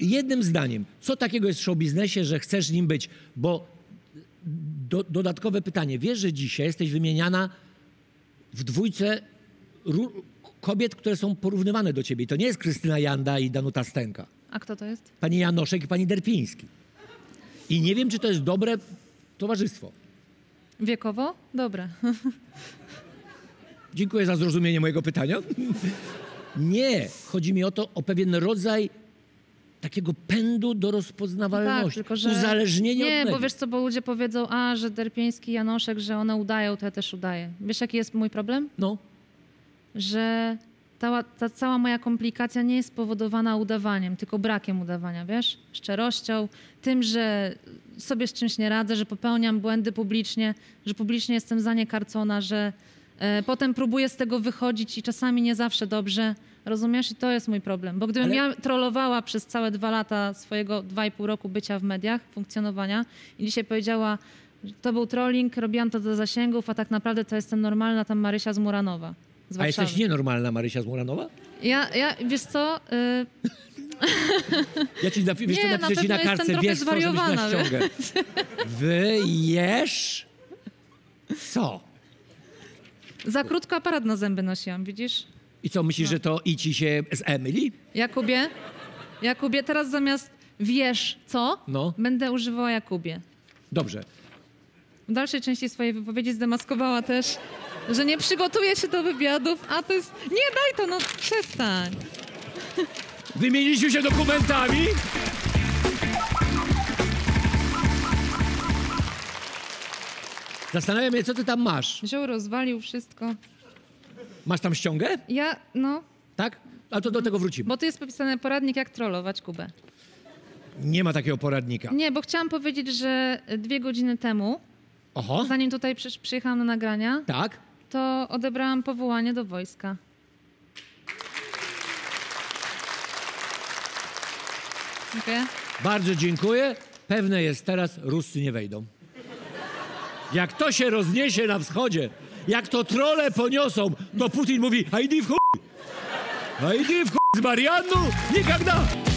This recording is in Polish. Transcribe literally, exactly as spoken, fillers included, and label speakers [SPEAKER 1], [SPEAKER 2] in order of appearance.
[SPEAKER 1] jednym zdaniem, co takiego jest w showbiznesie, że chcesz nim być? Bo do, dodatkowe pytanie. Wiesz, że dzisiaj jesteś wymieniana w dwójce kobiet, które są porównywane do ciebie. I to nie jest Krystyna Janda i Danuta Stenka.
[SPEAKER 2] A kto to jest?
[SPEAKER 1] Pani Janoszek i pani Derpiński. I nie wiem, czy to jest dobre towarzystwo.
[SPEAKER 2] Wiekowo? Dobre.
[SPEAKER 1] Dziękuję za zrozumienie mojego pytania. Nie. Chodzi mi o to, o pewien rodzaj takiego pędu do rozpoznawalności.
[SPEAKER 2] Tak, tylko że...
[SPEAKER 1] Uzależnienie
[SPEAKER 2] Nie,
[SPEAKER 1] od
[SPEAKER 2] bo
[SPEAKER 1] mediów.
[SPEAKER 2] wiesz co, bo ludzie powiedzą, a, że Derpiński, Janoszek, że one udają, to ja też udaję. Wiesz, jaki jest mój problem?
[SPEAKER 1] No.
[SPEAKER 2] Że ta, ta cała moja komplikacja nie jest spowodowana udawaniem, tylko brakiem udawania, wiesz? Szczerością, tym, że sobie z czymś nie radzę, że popełniam błędy publicznie, że publicznie jestem za nie karcona, że e, potem próbuję z tego wychodzić i czasami nie zawsze dobrze. Rozumiesz? I to jest mój problem. Bo gdybym
[SPEAKER 1] Ale...
[SPEAKER 2] ja trollowała przez całe dwa lata swojego dwa i pół roku bycia w mediach, funkcjonowania i dzisiaj powiedziała, że to był trolling, robiłam to do zasięgów, a tak naprawdę to jestem normalna tam Marysia z Muranowa. Z
[SPEAKER 1] A jesteś nienormalna Marysia z Muranowa?
[SPEAKER 2] Ja, ja wiesz co... Y...
[SPEAKER 1] Ja ci napi- wiesz,
[SPEAKER 2] nie,
[SPEAKER 1] co napiszę
[SPEAKER 2] na
[SPEAKER 1] ci na
[SPEAKER 2] pewno
[SPEAKER 1] kartce,
[SPEAKER 2] jestem
[SPEAKER 1] wiesz co, żebyś na
[SPEAKER 2] zwariowana,
[SPEAKER 1] ściągę. Wyjesz... Co?
[SPEAKER 2] Za krótko aparat na zęby nosiłam, widzisz?
[SPEAKER 1] I co, myślisz,
[SPEAKER 2] No.
[SPEAKER 1] że to i ci się z Emily?
[SPEAKER 2] Jakubie, Jakubie, teraz zamiast wiesz co,
[SPEAKER 1] No.
[SPEAKER 2] będę używała Jakubie.
[SPEAKER 1] Dobrze.
[SPEAKER 2] W dalszej części swojej wypowiedzi zdemaskowała też, że nie przygotuje się do wywiadów, a to jest... Nie, daj to, no przestań.
[SPEAKER 1] Wymieniliśmy się dokumentami. Zastanawiam się, co ty tam masz.
[SPEAKER 2] Wziął, rozwalił wszystko.
[SPEAKER 1] Masz tam ściągę?
[SPEAKER 2] Ja, no,
[SPEAKER 1] Tak? A to do tego wrócimy.
[SPEAKER 2] bo tu jest popisany poradnik, jak trollować Kubę.
[SPEAKER 1] Nie ma takiego poradnika.
[SPEAKER 2] Nie, bo chciałam powiedzieć, że dwie godziny temu,
[SPEAKER 1] Oho.
[SPEAKER 2] zanim tutaj przy, przyjechałam na nagrania,
[SPEAKER 1] Tak?
[SPEAKER 2] to odebrałam powołanie do wojska. Dziękuję.
[SPEAKER 1] Bardzo dziękuję. Pewne jest teraz, Ruscy nie wejdą. Jak to się rozniesie na wschodzie, jak to trolle poniosą, to Putin mówi, a idę w chuj. A idę w chuj z Marianną, никогда.